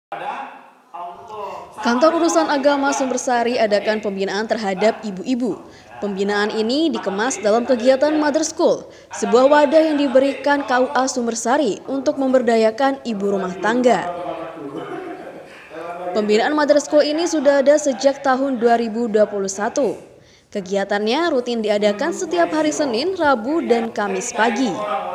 Kantor Urusan Agama Sumbersari adakan pembinaan terhadap ibu-ibu. Pembinaan ini dikemas dalam kegiatan Mother School, sebuah wadah yang diberikan KUA Sumbersari untuk memberdayakan ibu rumah tangga. Pembinaan Mother School ini sudah ada sejak tahun 2021. Kegiatannya rutin diadakan setiap hari Senin, Rabu, dan Kamis pagi.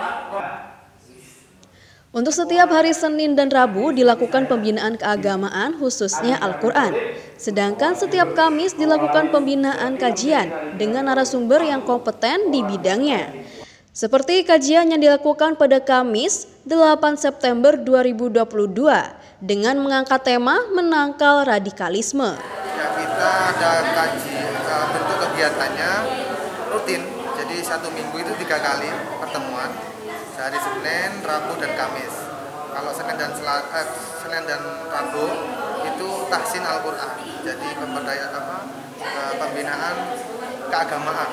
Untuk setiap hari Senin dan Rabu dilakukan pembinaan keagamaan khususnya Al-Quran. Sedangkan setiap Kamis dilakukan pembinaan kajian dengan narasumber yang kompeten di bidangnya. Seperti kajian yang dilakukan pada Kamis 8 September 2022 dengan mengangkat tema menangkal radikalisme. Ya, kita ada kaji bentuk kegiatannya rutin, jadi 1 minggu itu 3 kali pertemuan. Hari Senin, Rabu, dan Kamis. Kalau Senin dan Rabu itu tahsin Al-Quran, jadi pembinaan keagamaan.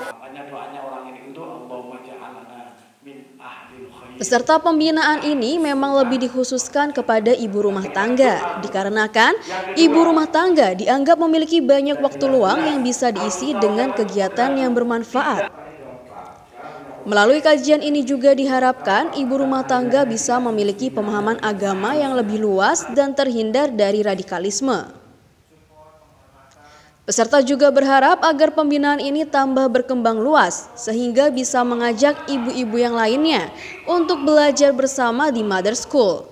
Peserta pembinaan ini memang lebih dikhususkan kepada ibu rumah tangga, dikarenakan ibu rumah tangga dianggap memiliki banyak waktu luang yang bisa diisi dengan kegiatan yang bermanfaat. Melalui kajian ini juga diharapkan ibu rumah tangga bisa memiliki pemahaman agama yang lebih luas dan terhindar dari radikalisme. Peserta juga berharap agar pembinaan ini tambah berkembang luas, sehingga bisa mengajak ibu-ibu yang lainnya untuk belajar bersama di Mother School.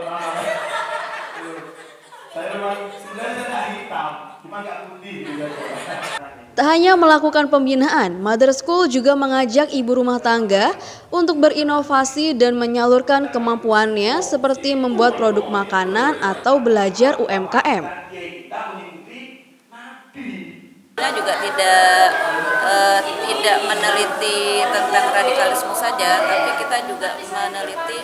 Tak hanya melakukan pembinaan, Mother School juga mengajak ibu rumah tangga untuk berinovasi dan menyalurkan kemampuannya seperti membuat produk makanan atau belajar UMKM. Kita juga tidak meneliti tentang radikalisme saja, tapi kita juga meneliti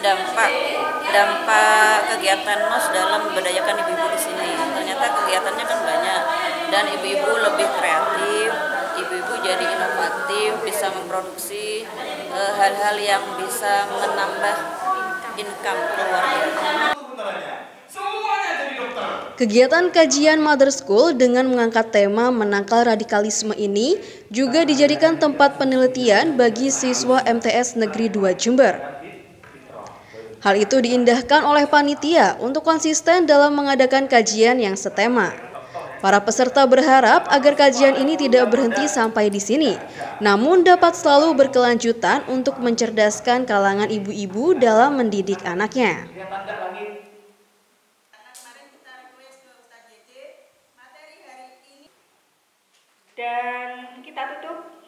dampak kegiatan MOS dalam memberdayakan ibu-ibu di sini. Ternyata kegiatannya kan banyak dan ibu-ibu lebih kreatif, ibu-ibu jadi inovatif, bisa memproduksi hal-hal yang bisa menambah income keluarga. Kegiatan kajian Mother School dengan mengangkat tema menangkal radikalisme ini juga dijadikan tempat penelitian bagi siswa MTS Negeri 2 Jember. Hal itu diindahkan oleh panitia untuk konsisten dalam mengadakan kajian yang setema. Para peserta berharap agar kajian ini tidak berhenti sampai di sini, namun dapat selalu berkelanjutan untuk mencerdaskan kalangan ibu-ibu dalam mendidik anaknya. Dan kita tutup